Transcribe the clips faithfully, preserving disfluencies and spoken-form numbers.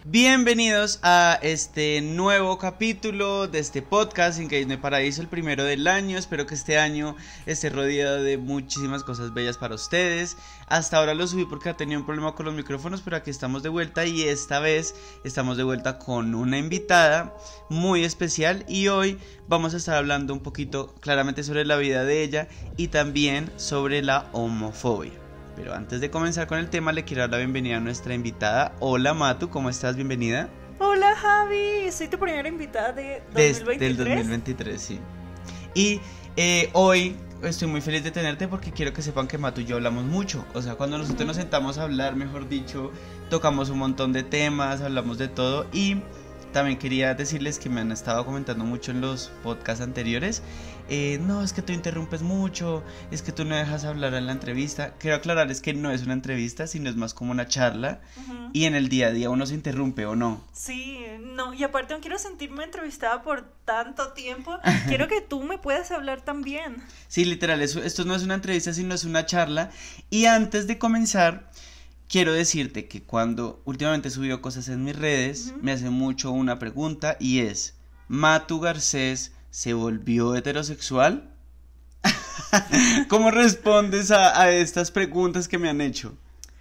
Bienvenidos a este nuevo capítulo de este podcast Engage My Paraíso, el primero del año. Espero que este año esté rodeado de muchísimas cosas bellas para ustedes. Hasta ahora lo subí porque ha tenido un problema con los micrófonos, pero aquí estamos de vuelta y esta vez estamos de vuelta con una invitada muy especial. Y hoy vamos a estar hablando un poquito claramente sobre la vida de ella y también sobre la homofobia. Pero antes de comenzar con el tema, le quiero dar la bienvenida a nuestra invitada. Hola Matu, ¿cómo estás? Bienvenida. Hola Javi, soy tu primera invitada de dos mil veintitrés. Desde el dos mil veintitrés, sí. Y eh, hoy estoy muy feliz de tenerte porque quiero que sepan que Matu y yo hablamos mucho. O sea, cuando nosotros nos sentamos a hablar, mejor dicho, tocamos un montón de temas, hablamos de todo. Y también quería decirles que me han estado comentando mucho en los podcasts anteriores. Eh, no, es que tú interrumpes mucho, es que tú no dejas hablar en la entrevista. Quiero aclararles que no es una entrevista, sino es más como una charla. Uh-huh. Y en el día a día uno se interrumpe, ¿o no? Sí, no, y aparte no quiero sentirme entrevistada por tanto tiempo. Quiero que tú me puedas hablar también. Sí, literal, eso, esto no es una entrevista, sino es una charla. Y antes de comenzar, quiero decirte que cuando últimamente he subido cosas en mis redes, uh-huh, me hace mucho una pregunta y es: ¿Matu Garcés se volvió heterosexual? ¿Cómo respondes a, a estas preguntas que me han hecho?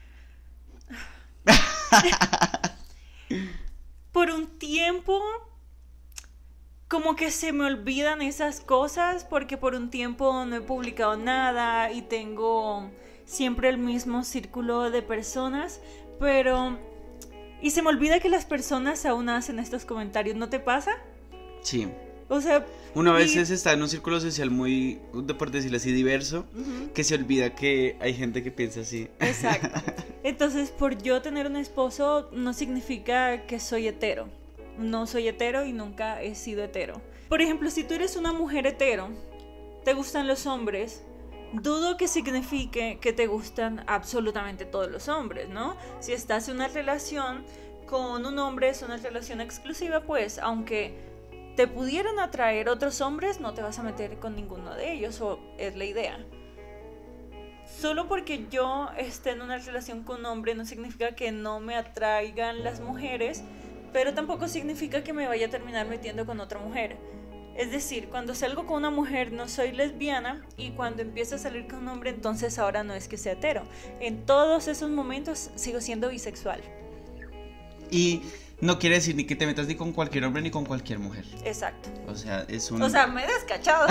Por un tiempo como que se me olvidan esas cosas, porque por un tiempo no he publicado nada y tengo siempre el mismo círculo de personas, pero y se me olvida que las personas aún hacen estos comentarios. ¿No te pasa? Sí. O sea, uno a veces y... está en un círculo social muy, por decirlo así, diverso, uh-huh, que se olvida que hay gente que piensa así. Exacto. Entonces, por yo tener un esposo no significa que soy hetero. No soy hetero y nunca he sido hetero. Por ejemplo, si tú eres una mujer hetero, te gustan los hombres, dudo que signifique que te gustan absolutamente todos los hombres, ¿no? Si estás en una relación con un hombre, es una relación exclusiva, pues, aunque te pudieran atraer otros hombres, no te vas a meter con ninguno de ellos, o es la idea. Solo porque yo esté en una relación con un hombre no significa que no me atraigan las mujeres, pero tampoco significa que me vaya a terminar metiendo con otra mujer. Es decir, cuando salgo con una mujer no soy lesbiana, y cuando empiezo a salir con un hombre, entonces ahora no es que sea hetero. En todos esos momentos sigo siendo bisexual. Y no quiere decir ni que te metas ni con cualquier hombre ni con cualquier mujer. Exacto. O sea, es un... O sea, me he descachado.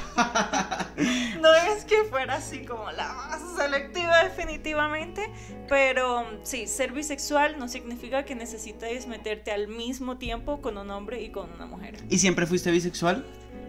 No es que fuera así como la más selectiva definitivamente, pero sí, ser bisexual no significa que necesites meterte al mismo tiempo con un hombre y con una mujer. ¿Y siempre fuiste bisexual?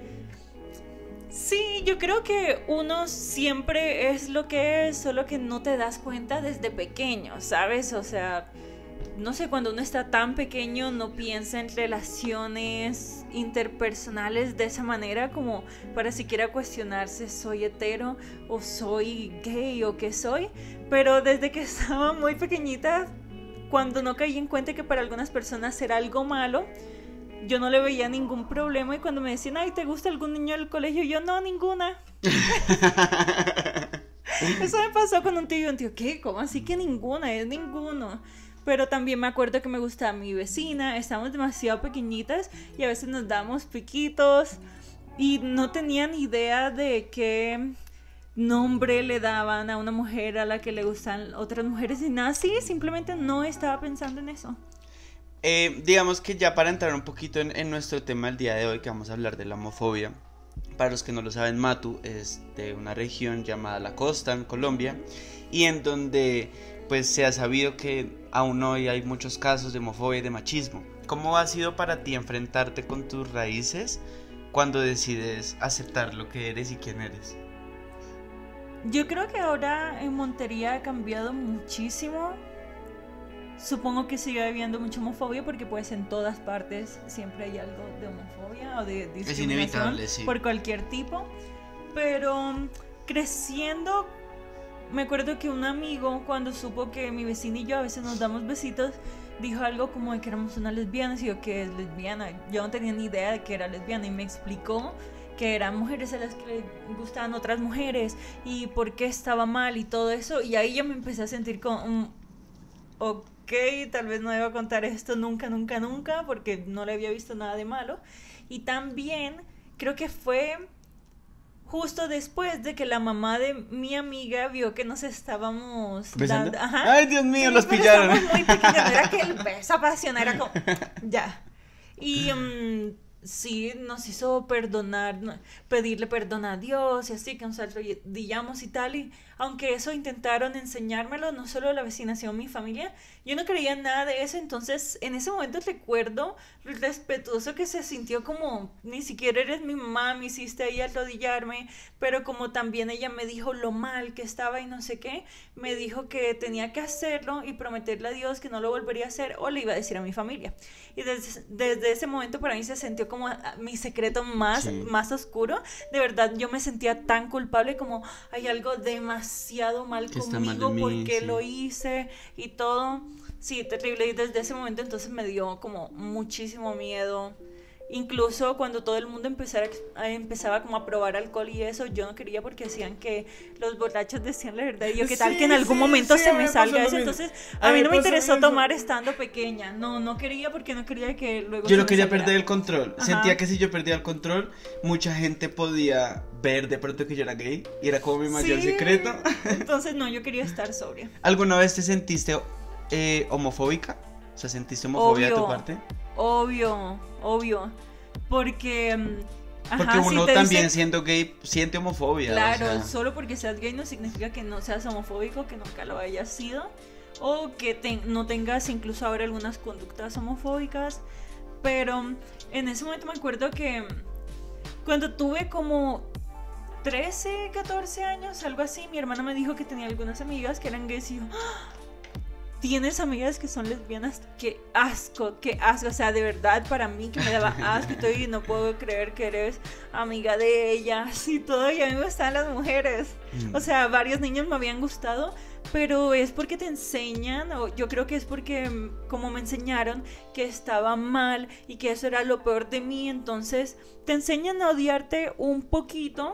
Sí, yo creo que uno siempre es lo que es, solo que no te das cuenta desde pequeño, ¿sabes? O sea, no sé, cuando uno está tan pequeño no piensa en relaciones interpersonales de esa manera como para siquiera cuestionarse, ¿soy hetero o soy gay o qué soy? Pero desde que estaba muy pequeñita, cuando no caí en cuenta que para algunas personas era algo malo, yo no le veía ningún problema, y cuando me decían, ay, ¿te gusta algún niño del colegio? Yo, no, ninguna. Eso me pasó con un tío y un tío, ¿qué? ¿Cómo así que ninguna? Es ninguno. Pero también me acuerdo que me gustaba mi vecina, estábamos demasiado pequeñitas y a veces nos dábamos piquitos y no tenía ni idea de qué nombre le daban a una mujer a la que le gustan otras mujeres y nada así, simplemente no estaba pensando en eso. Eh, digamos que ya para entrar un poquito en, en nuestro tema el día de hoy, que vamos a hablar de la homofobia. Para los que no lo saben, Matu es de una región llamada La Costa, en Colombia, y en donde pues se ha sabido que aún hoy hay muchos casos de homofobia y de machismo. ¿Cómo ha sido para ti enfrentarte con tus raíces cuando decides aceptar lo que eres y quién eres? Yo creo que ahora en Montería ha cambiado muchísimo. Supongo que sigue habiendo mucha homofobia porque pues en todas partes siempre hay algo de homofobia o de discriminación. Es inevitable, sí. Por cualquier tipo. Pero creciendo, me acuerdo que un amigo, cuando supo que mi vecina y yo a veces nos damos besitos, dijo algo como de que éramos unas lesbianas. Y yo, ¿qué es lesbiana? Yo no tenía ni idea de que era lesbiana, y me explicó que eran mujeres a las que les gustaban otras mujeres y por qué estaba mal y todo eso. Y ahí yo me empecé a sentir como un... ok, ok, tal vez no iba a contar esto nunca, nunca, nunca, porque no le había visto nada de malo. Y también creo que fue justo después de que la mamá de mi amiga vio que nos estábamos ¿Besando? dando. Ajá. Ay, Dios mío, Sí, los pero pillaron. estábamos muy pequeños, no era que el beso apasiona, era como, ya. Y um, sí, nos hizo perdonar, no, pedirle perdón a Dios y así, que nos arrodillamos y tal. Y aunque eso intentaron enseñármelo, no solo la vecina, sino mi familia, yo no creía en nada de eso. Entonces, en ese momento recuerdo lo respetuoso que se sintió, como ni siquiera eres mi mamá, me hiciste ahí arrodillarme, pero como también ella me dijo lo mal que estaba y no sé qué, me dijo que tenía que hacerlo y prometerle a Dios que no lo volvería a hacer o le iba a decir a mi familia. Y desde, desde ese momento para mí se sintió como mi secreto más, Sí. más oscuro. De verdad, yo me sentía tan culpable, como hay algo demasiado mal Que está mal conmigo, en mí, porque sí. lo hice y todo. Sí, terrible. Y desde ese momento entonces me dio como muchísimo miedo. Incluso cuando todo el mundo empezara, a- empezaba como a probar alcohol y eso, yo no quería, porque decían que los borrachos decían la verdad. Y yo, ¿qué tal Sí, que en algún sí, momento sí, se a me mí me salga pasó eso? lo mismo. Entonces, A a mí mí me no me pasó lo interesó mismo. tomar estando pequeña. No, no quería, porque no quería que luego Yo se no me quería saliera. perder el control. Ajá. Sentía que si yo perdía el control, mucha gente podía ver de pronto que yo era gay. Y era como mi mayor Sí. secreto. Entonces, no, yo quería estar sobria. ¿Alguna vez te sentiste eh, homofóbica? O sea, ¿sentiste homofobia de tu Obvio. parte? Obvio, obvio. Porque, mm, Porque ajá, si uno te también dicen- siendo gay siente homofobia. Claro, o sea. solo porque seas gay no significa que no seas homofóbico, que nunca lo hayas sido, o que te- no tengas incluso ahora algunas conductas homofóbicas. Pero en ese momento me acuerdo que cuando tuve como trece, catorce años, algo así, mi hermana me dijo que tenía algunas amigas que eran gays y yo, ¡ah! ¿Tienes amigas que son lesbianas? ¡Qué asco! ¡Qué asco! O sea, de verdad, para mí que me daba asco y todo, y no puedo creer que eres amiga de ellas y todo. Y a mí me gustan las mujeres. Mm. O sea, varios niños me habían gustado, pero es porque te enseñan, o yo creo que es porque mm, como me enseñaron que estaba mal y que eso era lo peor de mí, entonces te enseñan a odiarte un poquito.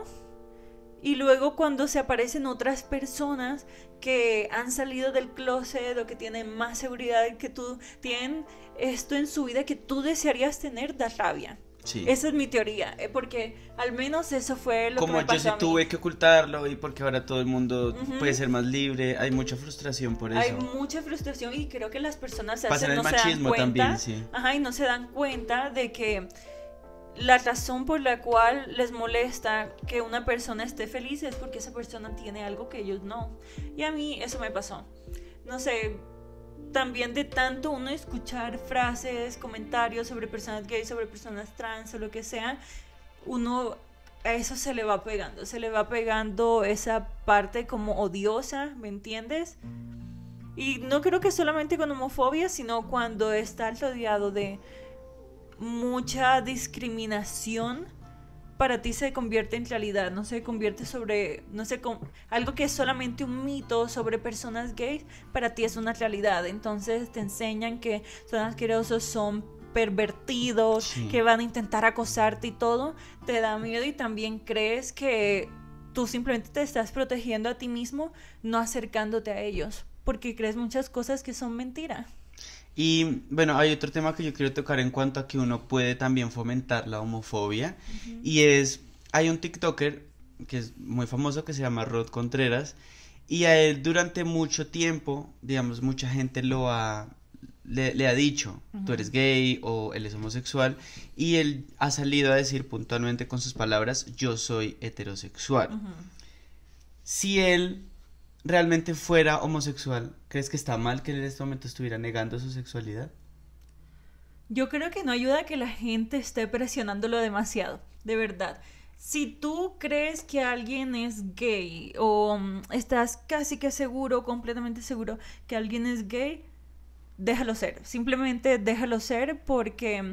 Y luego cuando se aparecen otras personas que han salido del closet o que tienen más seguridad que tú, tienen esto en su vida que tú desearías tener, da rabia. Sí. Esa es mi teoría, eh, porque al menos eso fue lo Como que me yo pasó sí a mí. tuve que ocultarlo y porque ahora todo el mundo Ujú. puede ser más libre, hay mucha frustración por eso. Hay mucha frustración y creo que las personas se Pasa en hacen, el no se dan machismo cuenta, también, sí. ajá, y no se dan cuenta de que la razón por la cual les molesta que una persona esté feliz es porque esa persona tiene algo que ellos no. Y a mí eso me pasó. No sé, también de tanto uno escuchar frases, comentarios sobre personas gays, sobre personas trans o lo que sea, uno a eso se le va pegando, se le va pegando esa parte como odiosa, ¿me entiendes? Y no creo que solamente con homofobia, sino cuando estás rodeado de mucha discriminación, para ti se convierte en realidad, no se convierte sobre, no sé, con algo que es solamente un mito sobre personas gays, para ti es una realidad. Entonces te enseñan que son asquerosos, son pervertidos, Sí. que van a intentar acosarte y todo, te da miedo y también crees que tú simplemente te estás protegiendo a ti mismo, no acercándote a ellos, porque crees muchas cosas que son mentira. Y bueno, hay otro tema que yo quiero tocar en cuanto a que uno puede también fomentar la homofobia. Uh-huh. Y es, hay un TikToker que es muy famoso que se llama Rod Contreras. Y a él durante mucho tiempo, digamos, mucha gente lo ha, le, le ha dicho, Uh-huh. tú eres gay o él es homosexual. Y él ha salido a decir puntualmente con sus palabras, yo soy heterosexual. Uh-huh. Si él realmente fuera homosexual, ¿crees que está mal que él en este momento estuviera negando su sexualidad? Yo creo que no ayuda que la gente esté presionándolo demasiado, de verdad. Si tú crees que alguien es gay o um, estás casi que seguro, completamente seguro que alguien es gay, déjalo ser. Simplemente déjalo ser, porque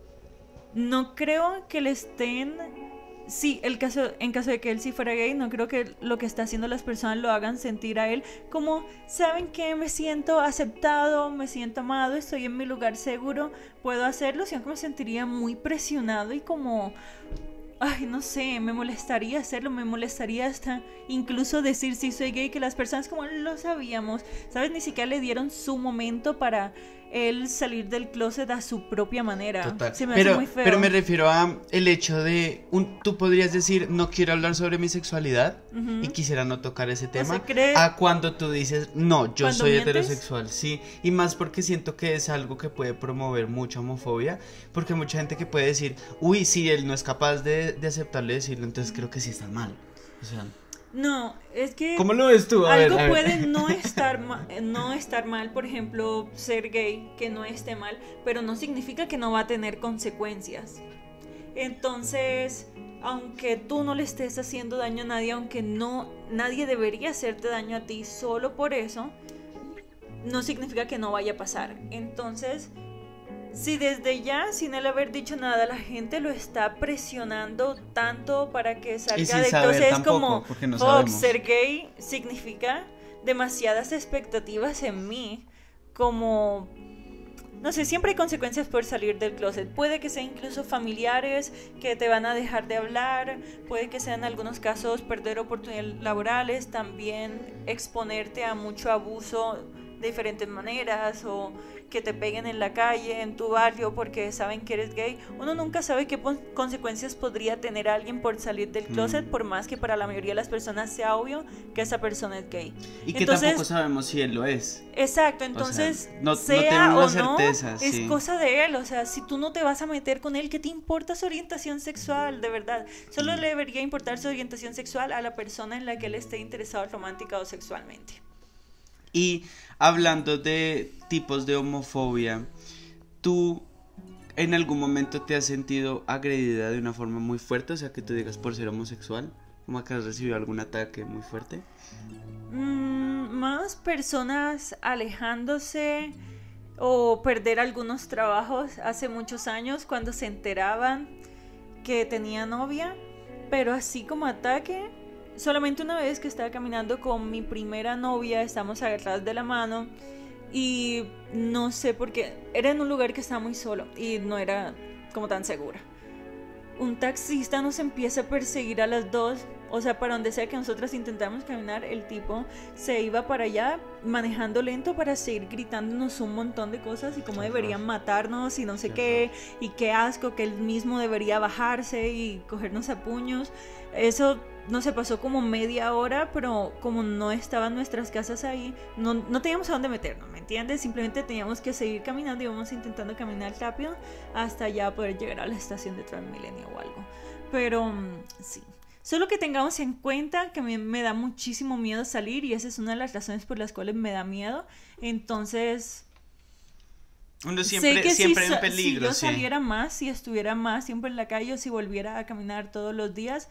no creo que le estén... Sí, el caso, en caso de que él sí fuera gay, no creo que lo que está haciendo las personas lo hagan sentir a él como, ¿saben qué? Me siento aceptado, me siento amado, estoy en mi lugar seguro, puedo hacerlo, sino que me sentiría muy presionado y como ay, no sé, me molestaría hacerlo, me molestaría hasta incluso decir si soy gay, que las personas como lo sabíamos, ¿sabes? Ni siquiera le dieron su momento para él salir del closet a su propia manera. Total. Se me pero, hace muy feo. Pero me refiero a el hecho de, un, tú podrías decir, no quiero hablar sobre mi sexualidad uh-huh. y quisiera no tocar ese tema, cree... a cuando tú dices, no, yo soy mientes? heterosexual, sí, y más porque siento que es algo que puede promover mucha homofobia, porque hay mucha gente que puede decir, uy, si él no es capaz de, de aceptarle decirlo, entonces creo que sí está mal, o sea... No, es que... ¿Cómo lo ves tú? A algo ver, a puede ver. no estar, ma- no estar mal, por ejemplo, ser gay, que no esté mal, pero no significa que no va a tener consecuencias. Entonces, aunque tú no le estés haciendo daño a nadie, aunque no, nadie debería hacerte daño a ti solo por eso, no significa que no vaya a pasar. Entonces... si desde ya, sin él haber dicho nada, la gente lo está presionando tanto para que salga de closet, es como, no oh, ser gay significa demasiadas expectativas en mí, como, no sé, siempre hay consecuencias por salir del closet. Puede que sean incluso familiares que te van a dejar de hablar, puede que sean en algunos casos perder oportunidades laborales, también exponerte a mucho abuso de diferentes maneras, o que te peguen en la calle, en tu barrio, porque saben que eres gay. Uno nunca sabe qué pon- consecuencias podría tener alguien por salir del closet, mm. por más que para la mayoría de las personas sea obvio que esa persona es gay. Y que entonces, tampoco sabemos si él lo es. Exacto, entonces, o sea, no, sea no o certeza, no, sí. es cosa de él. O sea, si tú no te vas a meter con él, ¿qué te importa su orientación sexual? De verdad, solo mm. le debería importar su orientación sexual a la persona en la que él esté interesado romántica o sexualmente. Y hablando de tipos de homofobia, ¿tú en algún momento te has sentido agredida de una forma muy fuerte? O sea, que tú digas por ser homosexual, ¿como que has recibido algún ataque muy fuerte? Mm, más personas alejándose o perder algunos trabajos hace muchos años cuando se enteraban que tenía novia, pero así como ataque... solamente una vez que estaba caminando con mi primera novia, estábamos agarrados de la mano y no sé por qué, era en un lugar que estaba muy solo y no era como tan segura. Un taxista nos empieza a perseguir a las dos, o sea, para donde sea que nosotras intentamos caminar, el tipo se iba para allá manejando lento para seguir gritándonos un montón de cosas y cómo deberían matarnos y no sé qué, y qué asco, que él mismo debería bajarse y cogernos a puños. Eso no se pasó como media hora, pero como no estaban nuestras casas ahí, no, no teníamos a dónde meternos, ¿me entiendes? Simplemente teníamos que seguir caminando y íbamos intentando caminar rápido hasta ya poder llegar a la estación de Transmilenio o algo. Pero sí, solo que tengamos en cuenta que me, me da muchísimo miedo salir y esa es una de las razones por las cuales me da miedo. Entonces... uno siempre, sé que siempre si, en peligro, si yo sí. saliera más, si estuviera más tiempo en la calle o si volviera a caminar todos los días,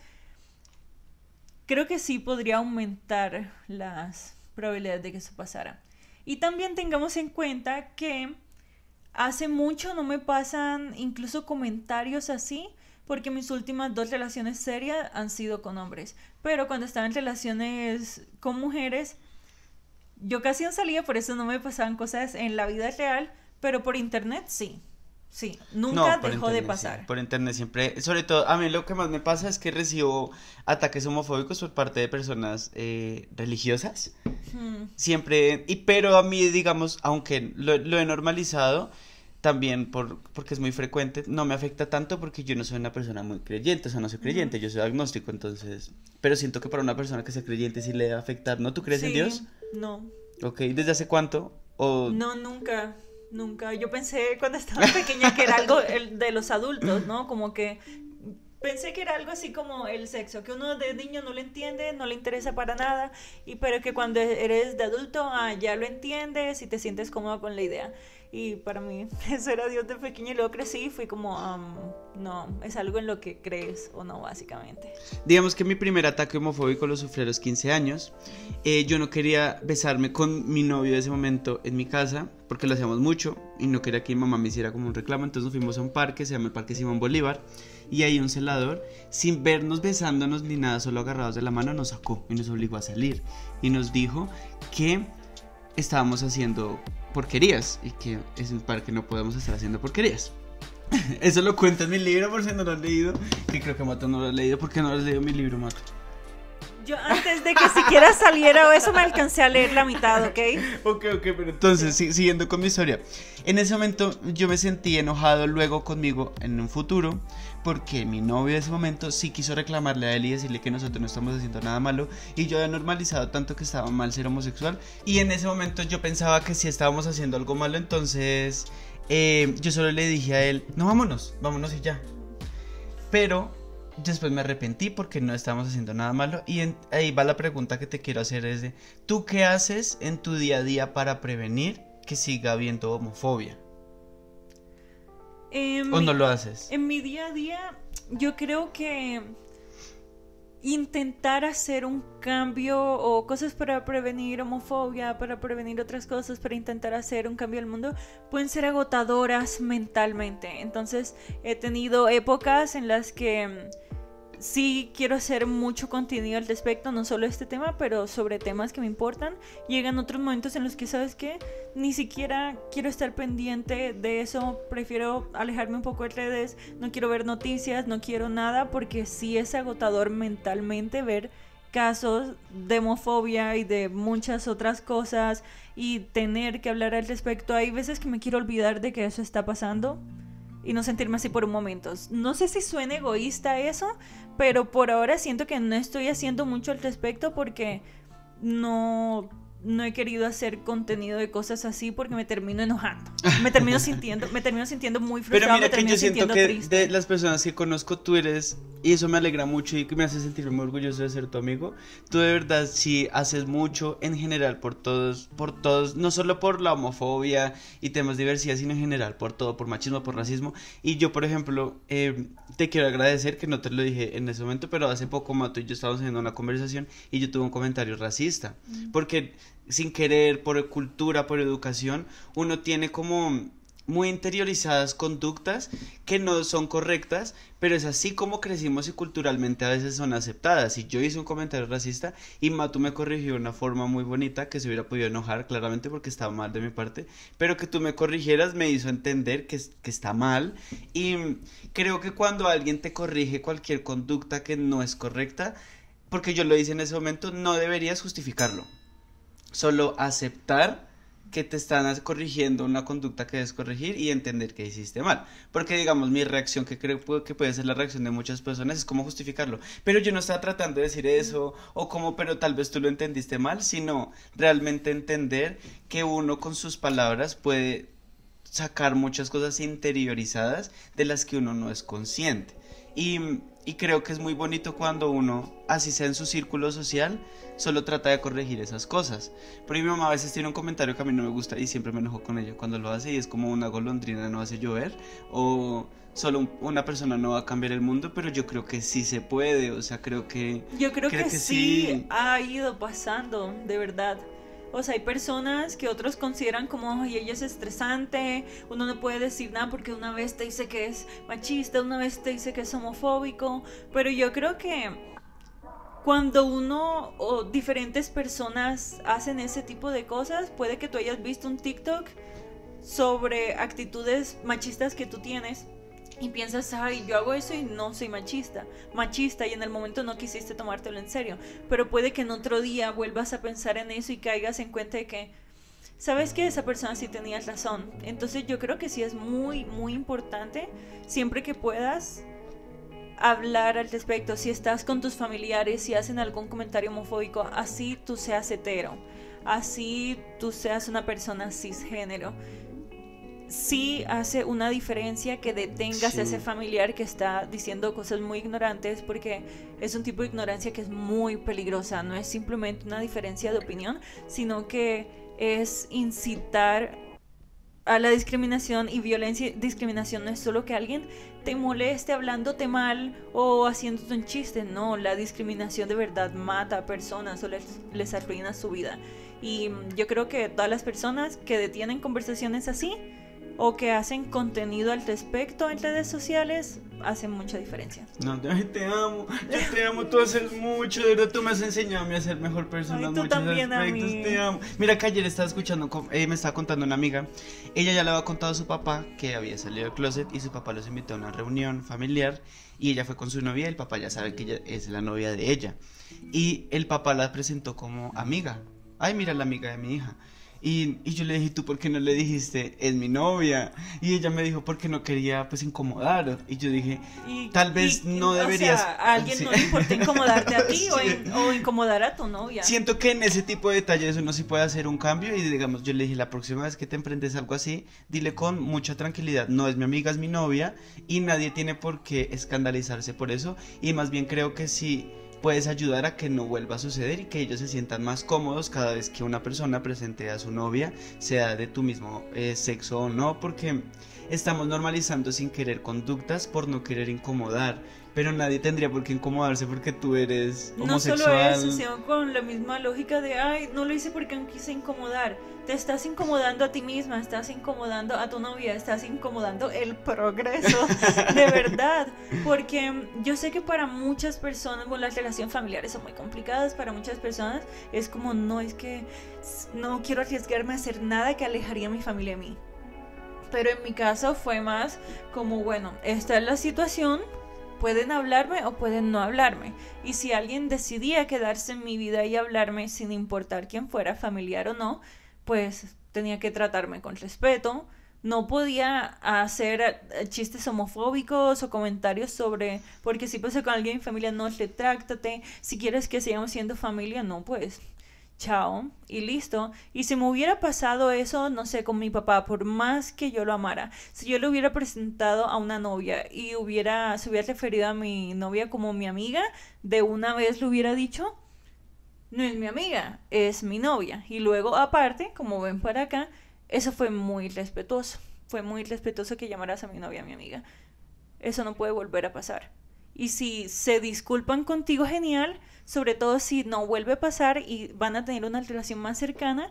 creo que sí podría aumentar las probabilidades de que eso pasara. Y también tengamos en cuenta que hace mucho no me pasan incluso comentarios así, porque mis últimas dos relaciones serias han sido con hombres. Pero cuando estaba en relaciones con mujeres, yo casi no salía, por eso no me pasaban cosas en la vida real, pero por internet sí. Sí, nunca no, dejó internet, de pasar. Sí, por internet siempre, sobre todo, a mí lo que más me pasa es que recibo ataques homofóbicos por parte de personas eh, religiosas. Hmm. Siempre, y pero a mí, digamos, aunque lo, lo he normalizado, también por, porque es muy frecuente, no me afecta tanto porque yo no soy una persona muy creyente, o sea, no soy creyente, uh-huh. yo soy agnóstico, entonces, pero siento que para una persona que sea creyente sí le debe afectar, ¿no? ¿Tú crees sí, en Dios? No. Ok, ¿desde hace cuánto? O... No, nunca. Nunca, yo pensé cuando estaba pequeña que era algo el de los adultos, ¿no? Como que pensé que era algo así como el sexo, que uno de niño no lo entiende, no le interesa para nada, y pero que cuando eres de adulto ah, ya lo entiendes y te sientes cómodo con la idea. Y para mí eso era Dios de pequeño y luego crecí y fui como, um, no, es algo en lo que crees o no, básicamente. Digamos que mi primer ataque homofóbico lo sufrí a los quince años. Eh, yo no quería besarme con mi novio de ese momento en mi casa porque lo hacíamos mucho y no quería que mi mamá me hiciera como un reclamo. Entonces nos fuimos a un parque, se llama el Parque Simón Bolívar, y ahí un celador, sin vernos besándonos ni nada, solo agarrados de la mano, nos sacó y nos obligó a salir y nos dijo que estábamos haciendo porquerías y que es un parque no podemos estar haciendo porquerías. Eso lo cuenta en mi libro, por si no lo has leído. Que creo que Mato no lo has leído. ¿Por qué no has leído mi libro, Mato? Yo antes de que siquiera saliera eso me alcancé a leer la mitad, ¿ok? Ok, ok, pero entonces, sí, siguiendo con mi historia. En ese momento yo me sentí enojado luego conmigo en un futuro, porque mi novio de ese momento sí quiso reclamarle a él y decirle que nosotros no estamos haciendo nada malo, y yo había normalizado tanto que estaba mal ser homosexual, y en ese momento yo pensaba que sí estábamos haciendo algo malo. Entonces eh, yo solo le dije a él, no, vámonos, vámonos y ya. Pero después me arrepentí porque no estábamos haciendo nada malo. Y en, ahí va la pregunta que te quiero hacer, es de, ¿tú qué haces en tu día a día para prevenir que siga habiendo homofobia? En ¿O mi, no lo haces? En mi día a día yo creo que intentar hacer un cambio o cosas para prevenir homofobia, para prevenir otras cosas, para intentar hacer un cambio al mundo, pueden ser agotadoras mentalmente. Entonces he tenido épocas en las que sí quiero hacer mucho contenido al respecto, no solo este tema, pero sobre temas que me importan. Llegan otros momentos en los que, ¿sabes qué? Ni siquiera quiero estar pendiente de eso, prefiero alejarme un poco de redes, no quiero ver noticias, no quiero nada, porque sí es agotador mentalmente ver casos de homofobia y de muchas otras cosas y tener que hablar al respecto. Hay veces que me quiero olvidar de que eso está pasando y no sentirme así por un momento. No sé si suena egoísta eso, pero por ahora siento que no estoy haciendo mucho al respecto porque no, no he querido hacer contenido de cosas así porque me termino enojando. Me termino sintiendo, me termino sintiendo muy frustrado. Pero mira me que yo siento que triste. de las personas que conozco tú eres, y eso me alegra mucho y que me hace sentir muy orgulloso de ser tu amigo. Tú de verdad sí haces mucho en general por todos, por todos, no solo por la homofobia y temas de diversidad, sino en general por todo, por machismo, por racismo. Y yo, por ejemplo, eh, te quiero agradecer, que no te lo dije en ese momento, pero hace poco Mato y yo estábamos haciendo una conversación y yo tuve un comentario racista, mm. porque sin querer, por cultura, por educación, uno tiene como muy interiorizadas conductas que no son correctas, pero es así como crecimos y culturalmente a veces son aceptadas. Y yo hice un comentario racista y Matu me corrigió de una forma muy bonita, que se hubiera podido enojar claramente porque estaba mal de mi parte, pero que tú me corrigieras me hizo entender que, que está mal. Y creo que cuando alguien te corrige cualquier conducta que no es correcta, porque yo lo hice en ese momento, no deberías justificarlo, solo aceptar que te están corrigiendo una conducta que debes corregir y entender que hiciste mal. Porque digamos, mi reacción, que creo que puede ser la reacción de muchas personas, es como justificarlo. Pero yo no estaba tratando de decir eso, o como, pero tal vez tú lo entendiste mal, sino realmente entender que uno con sus palabras puede sacar muchas cosas interiorizadas de las que uno no es consciente. Y, y creo que es muy bonito cuando uno, así sea en su círculo social, solo trata de corregir esas cosas. Pero mi mamá a veces tiene un comentario que a mí no me gusta y siempre me enojo con ella cuando lo hace, y es como una golondrina no hace llover, o solo un, una persona no va a cambiar el mundo, pero yo creo que sí se puede. O sea, creo que yo creo, creo que, que sí, sí ha ido pasando, de verdad. O sea, hay personas que otros consideran como, ay, ella es estresante, uno no puede decir nada porque una vez te dice que es machista, una vez te dice que es homofóbico, pero yo creo que cuando uno o diferentes personas hacen ese tipo de cosas, puede que tú hayas visto un TikTok sobre actitudes machistas que tú tienes y piensas, ay, yo hago eso y no soy machista, machista, y en el momento no quisiste tomártelo en serio, pero puede que en otro día vuelvas a pensar en eso y caigas en cuenta de que, sabes que esa persona sí tenía razón. Entonces yo creo que sí es muy, muy importante, siempre que puedas, hablar al respecto. Si estás con tus familiares, si hacen algún comentario homofóbico, así tú seas hetero, así tú seas una persona cisgénero, sí hace una diferencia que detengas sí. a ese familiar que está diciendo cosas muy ignorantes, porque es un tipo de ignorancia que es muy peligrosa. No es simplemente una diferencia de opinión, sino que es incitar a la discriminación, y violencia y discriminación no es solo que alguien te moleste hablándote mal o haciéndote un chiste. No, la discriminación de verdad mata a personas o les, les arruina su vida. Y yo creo que todas las personas que detienen conversaciones así o que hacen contenido al respecto en redes sociales, hacen mucha diferencia. No, ay, te amo, yo te amo, tú haces mucho, de verdad tú me has enseñado a mí a ser mejor persona en muchos también aspectos, te amo. Mira que ayer estaba escuchando, eh, me estaba contando una amiga, ella ya le había contado a su papá que había salido del closet y su papá los invitó a una reunión familiar y ella fue con su novia y el papá ya sabe que ella es la novia de ella y el papá la presentó como amiga. Ay, mira la amiga de mi hija. Y, y yo le dije, ¿tú por qué no le dijiste, es mi novia? Y ella me dijo, porque no quería, pues, incomodar. Y yo dije, y, tal vez y, no deberías... O sea, a alguien sí. no le importa incomodarte a ti sí. o, in, o incomodar a tu novia. Siento que en ese tipo de detalles uno sí puede hacer un cambio. Y digamos, yo le dije, la próxima vez que te emprendes algo así, dile con mucha tranquilidad, no es mi amiga, es mi novia. Y nadie tiene por qué escandalizarse por eso. Y más bien creo que sí... puedes ayudar a que no vuelva a suceder y que ellos se sientan más cómodos cada vez que una persona presente a su novia, sea de tu mismo eh, sexo o no, porque estamos normalizando sin querer conductas por no querer incomodar, pero nadie tendría por qué incomodarse porque tú eres homosexual. No solo eso, sino con la misma lógica de, ay, no lo hice porque no quise incomodar. Te estás incomodando a ti misma, estás incomodando a tu novia, estás incomodando el progreso, de verdad. Porque yo sé que para muchas personas, bueno, las relaciones familiares son muy complicadas, para muchas personas es como, no, es que no quiero arriesgarme a hacer nada que alejaría a mi familia de mí. Pero en mi caso fue más como, bueno, esta es la situación, pueden hablarme o pueden no hablarme. Y si alguien decidía quedarse en mi vida y hablarme sin importar quién fuera, familiar o no, pues tenía que tratarme con respeto. No podía hacer chistes homofóbicos o comentarios sobre, porque si pasa con alguien en familia, no, retráctate. Si quieres que sigamos siendo familia, no, pues chao y listo. Y si me hubiera pasado eso, no sé, con mi papá, por más que yo lo amara, si yo le hubiera presentado a una novia y hubiera, se hubiera referido a mi novia como mi amiga, de una vez le hubiera dicho, no es mi amiga, es mi novia. Y luego aparte, como ven por acá, eso fue muy respetuoso, fue muy respetuoso que llamaras a mi novia mi amiga. Eso no puede volver a pasar. Y si se disculpan contigo, genial, sobre todo si no vuelve a pasar y van a tener una relación más cercana.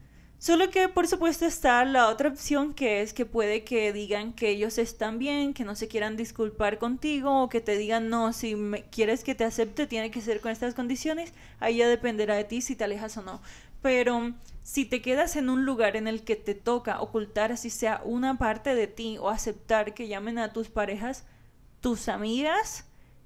Solo que por supuesto está la otra opción, que es que puede que digan que ellos están bien, que no se quieran disculpar contigo, o que te digan, no, si me, quieres que te acepte tiene que ser con estas condiciones. Ahí ya dependerá de ti si te alejas o no. Pero si te quedas en un lugar en el que te toca ocultar así sea una parte de ti, o aceptar que llamen a tus parejas tus amigas,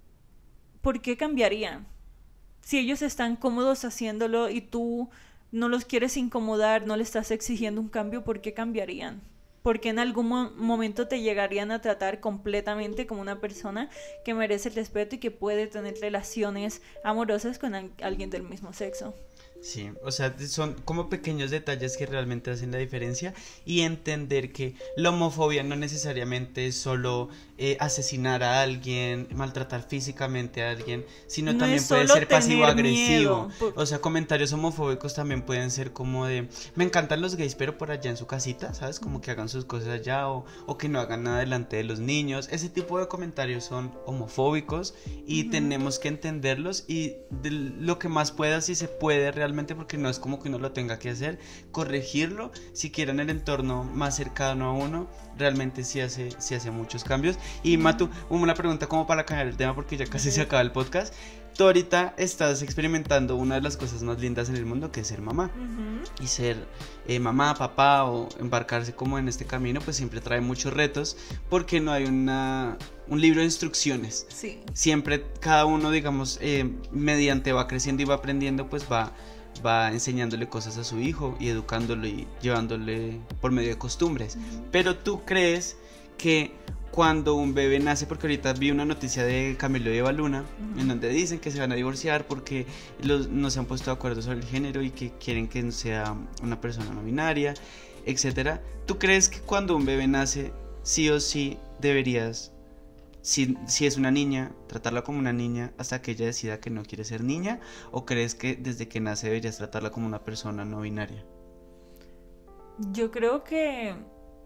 ¿por qué cambiarían? Si ellos están cómodos haciéndolo y tú no los quieres incomodar, no le estás exigiendo un cambio, ¿por qué cambiarían? Porque en algún mo- momento te llegarían a tratar completamente como una persona que merece el respeto y que puede tener relaciones amorosas con a- alguien del mismo sexo. Sí, o sea, son como pequeños detalles que realmente hacen la diferencia, y entender que la homofobia no necesariamente es solo eh, asesinar a alguien, maltratar físicamente a alguien, sino no también puede ser pasivo-agresivo. Por... O sea, comentarios homofóbicos también pueden ser como de, me encantan los gays, pero por allá en su casita, ¿sabes? Como que hagan sus cosas allá, o, o que no hagan nada delante de los niños. Ese tipo de comentarios son homofóbicos y uh-huh. tenemos que entenderlos, y de lo que más pueda, si se puede realmente, porque no es como que uno lo tenga que hacer, corregirlo, siquiera en el entorno más cercano a uno, realmente sí hace, sí hace muchos cambios. Y Matu, una pregunta como para cambiar el tema, porque ya casi se acaba el podcast. Tú ahorita estás experimentando una de las cosas más lindas en el mundo, que es ser mamá. Uh-huh. Y ser eh, mamá, papá, o embarcarse como en este camino, pues siempre trae muchos retos, porque no hay una... un libro de instrucciones. Sí. Siempre cada uno, digamos, eh, mediante va creciendo y va aprendiendo, pues va, va enseñándole cosas a su hijo y educándolo y llevándole por medio de costumbres. Uh-huh. Pero tú crees que cuando un bebé nace, porque ahorita vi una noticia de Camilo y Eva Luna, uh-huh. en donde dicen que se van a divorciar porque los, no se han puesto de acuerdo sobre el género y que quieren que sea una persona no binaria, etcétera. ¿Tú crees que cuando un bebé nace, sí o sí deberías, si, si es una niña, tratarla como una niña hasta que ella decida que no quiere ser niña? ¿O crees que desde que nace deberías tratarla como una persona no binaria? Yo creo que...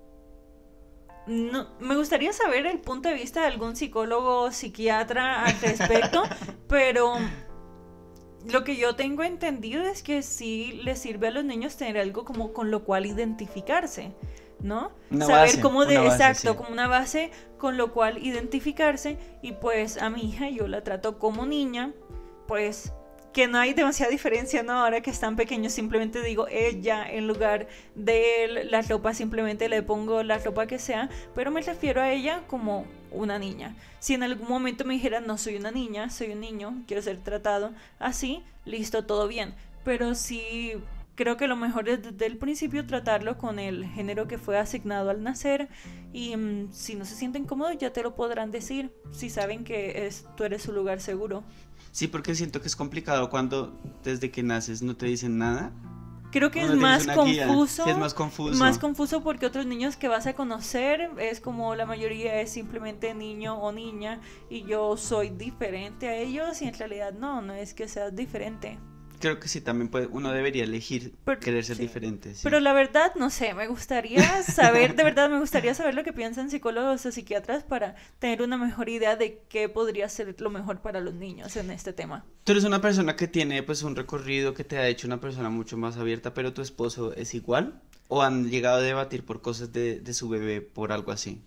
No, me gustaría saber el punto de vista de algún psicólogo o psiquiatra al respecto, pero lo que yo tengo entendido es que sí les sirve a los niños tener algo como con lo cual identificarse. ¿no? Una Saber base, cómo de una base, exacto, sí. como una base con lo cual identificarse. Y pues a mi hija yo la trato como niña, pues que no hay demasiada diferencia, ¿no? Ahora que están pequeños, simplemente digo ella en lugar de él, la ropa simplemente le pongo la ropa que sea, pero me refiero a ella como una niña. Si en algún momento me dijeran no soy una niña, soy un niño, quiero ser tratado así, listo, todo bien. Pero si creo que lo mejor es desde el principio tratarlo con el género que fue asignado al nacer. Y um, si no se sienten cómodos ya te lo podrán decir, si saben que es, tú eres su lugar seguro. Sí, porque siento que es complicado cuando desde que naces no te dicen nada. Creo que No es tienes más una guía. confuso. Sí, es más confuso. Más confuso porque otros niños que vas a conocer es como la mayoría es simplemente niño o niña y yo soy diferente a ellos y en realidad no, no es que seas diferente. Creo que sí, también puede, uno debería elegir Pero, querer ser sí. diferente. Sí. Pero la verdad, no sé, me gustaría saber, de verdad me gustaría saber lo que piensan psicólogos o psiquiatras para tener una mejor idea de qué podría ser lo mejor para los niños en este tema. Tú eres una persona que tiene pues un recorrido que te ha hecho una persona mucho más abierta, pero tu esposo es igual, ¿o han llegado a debatir por cosas de, de su bebé, por algo así?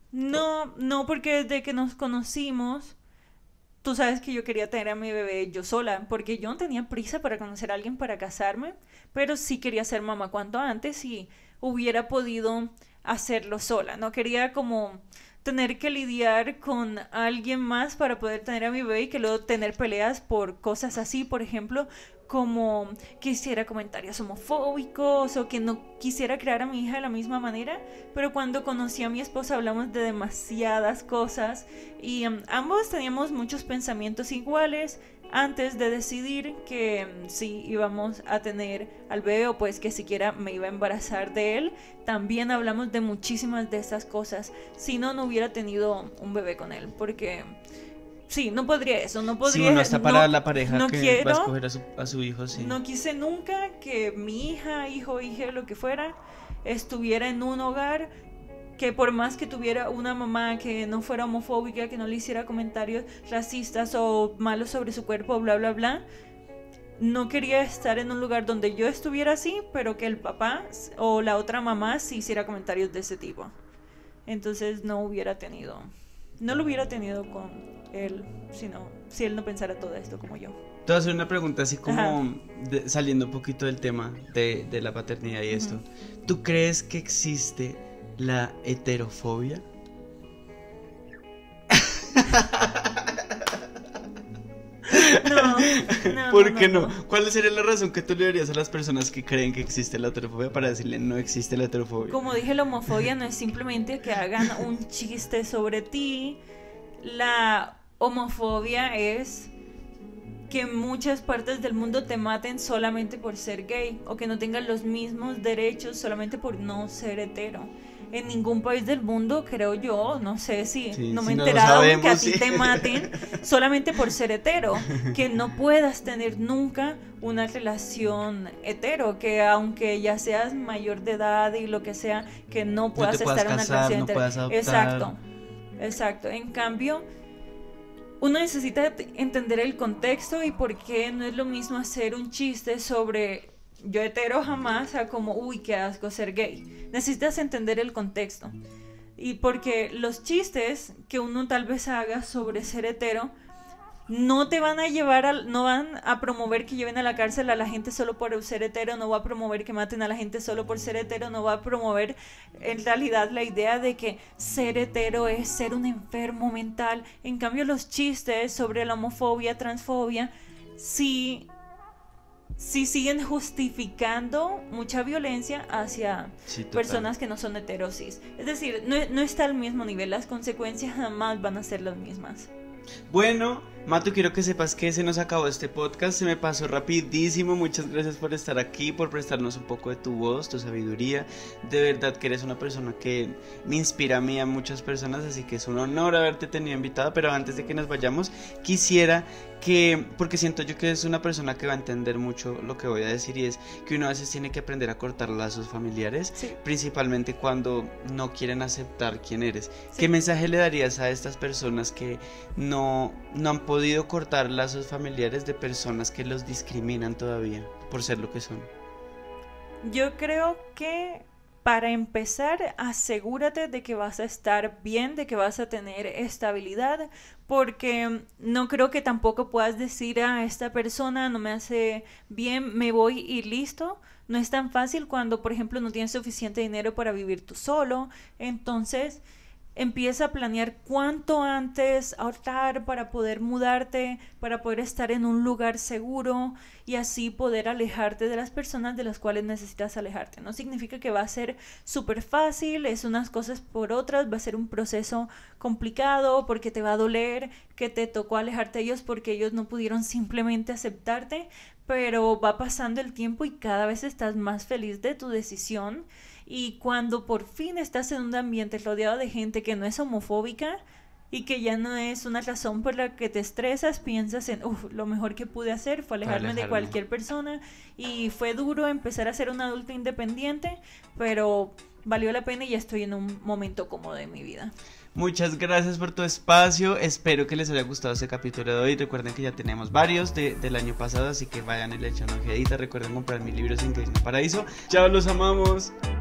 No, no, porque desde que nos conocimos, tú sabes que yo quería tener a mi bebé yo sola, porque yo no tenía prisa para conocer a alguien para casarme, pero sí quería ser mamá cuanto antes y hubiera podido hacerlo sola. No quería como tener que lidiar con alguien más para poder tener a mi bebé y que luego tener peleas por cosas así, por ejemplo, como que hiciera comentarios homofóbicos o que no quisiera crear a mi hija de la misma manera. Pero cuando conocí a mi esposa hablamos de demasiadas cosas y um, ambos teníamos muchos pensamientos iguales antes de decidir que um, si íbamos a tener al bebé o pues que siquiera me iba a embarazar de él. También hablamos de muchísimas de estas cosas. Si no, no hubiera tenido un bebé con él porque sí, no podría eso, no podría. Sí, uno está para no, la pareja no que quiero, va a escoger a su, a su hijo, sí. No quise nunca que mi hija, hijo, hija, lo que fuera, estuviera en un hogar que por más que tuviera una mamá que no fuera homofóbica, que no le hiciera comentarios racistas o malos sobre su cuerpo, bla, bla, bla, no quería estar en un lugar donde yo estuviera así, pero que el papá o la otra mamá sí hiciera comentarios de ese tipo. Entonces no hubiera tenido, no lo hubiera tenido con él, sino si él no pensara todo esto como yo. Te voy a hacer una pregunta así como de, saliendo un poquito del tema de, de la paternidad y esto. Uh-huh. ¿Tú crees que existe la heterofobia? No, no. ¿Por no, qué no, no? no? ¿Cuál sería la razón que tú le darías a las personas que creen que existe la heterofobia para decirle no existe la heterofobia? Como dije, la homofobia no es simplemente que hagan un chiste sobre ti. La homofobia es que en muchas partes del mundo te maten solamente por ser gay o que no tengan los mismos derechos solamente por no ser hetero. En ningún país del mundo, creo yo, no sé si sí, no si me he no enterado sabemos, que a sí. ti te maten solamente por ser hetero, que no puedas tener nunca una relación hetero, que aunque ya seas mayor de edad y lo que sea, que no puedas no estar casar, en una relación no hetero. puedas adoptar. Exacto, exacto. En cambio, uno necesita entender el contexto y por qué no es lo mismo hacer un chiste sobre yo hetero jamás a como uy qué asco ser gay. Necesitas entender el contexto y porque los chistes que uno tal vez haga sobre ser hetero no te van a llevar a, no van a promover que lleven a la cárcel a la gente solo por ser hetero, no va a promover que maten a la gente solo por ser hetero, no va a promover en realidad la idea de que ser hetero es ser un enfermo mental. En cambio los chistes sobre la homofobia, transfobia, sí, sí siguen justificando mucha violencia hacia sí, personas que no son heterosis. Es decir, no, no está al mismo nivel, las consecuencias jamás van a ser las mismas. Bueno, Mato, quiero que sepas que se nos acabó este podcast, se me pasó rapidísimo. Muchas gracias por estar aquí, por prestarnos un poco de tu voz, tu sabiduría. De verdad que eres una persona que me inspira a mí, a muchas personas, así que es un honor haberte tenido invitada. Pero antes de que nos vayamos, quisiera que, porque siento yo que es una persona que va a entender mucho lo que voy a decir, y es que uno a veces tiene que aprender a cortar lazos familiares, sí. Principalmente cuando no quieren aceptar quién eres. Sí. ¿Qué mensaje le darías a estas personas que no, no han podido cortar lazos familiares de personas que los discriminan todavía por ser lo que son? Yo creo que para empezar, asegúrate de que vas a estar bien, de que vas a tener estabilidad, porque no creo que tampoco puedas decir a esta persona no me hace bien, me voy y listo. No es tan fácil cuando, por ejemplo, no tienes suficiente dinero para vivir tú solo. Entonces, empieza a planear cuánto antes ahorrar para poder mudarte, para poder estar en un lugar seguro y así poder alejarte de las personas de las cuales necesitas alejarte. No significa que va a ser súper fácil, es unas cosas por otras, va a ser un proceso complicado porque te va a doler que te tocó alejarte de ellos porque ellos no pudieron simplemente aceptarte, pero va pasando el tiempo y cada vez estás más feliz de tu decisión. Y cuando por fin estás en un ambiente rodeado de gente que no es homofóbica y que ya no es una razón por la que te estresas, piensas en, uff, lo mejor que pude hacer fue alejarme, alejarme de cualquier persona y fue duro empezar a ser un adulto independiente, pero valió la pena y ya estoy en un momento cómodo de mi vida. Muchas gracias por tu espacio, espero que les haya gustado este capítulo de hoy. Recuerden que ya tenemos varios de, del año pasado, así que vayan y le echan una ojeadita. Recuerden comprar mis libros Sin Caer en el Paraíso. Chao, los amamos.